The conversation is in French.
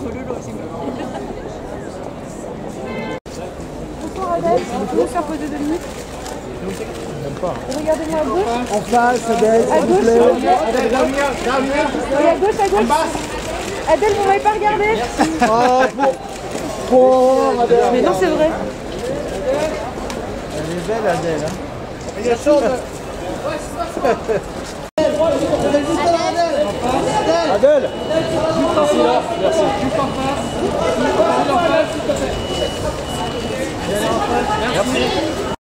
Bonsoir Adèle, vous pouvez faire poser 2 minutes? Regardez-moi à gauche. En face, Adèle, à gauche, s'il vous plaît. Adèle, Oui, à gauche, à gauche. Adèle, vous m'avez pas regardé? Ah, pour Adèle. Mais non, c'est vrai. Elle est belle, Adèle. Hein. Il y a chose. Adèle. Merci. Merci.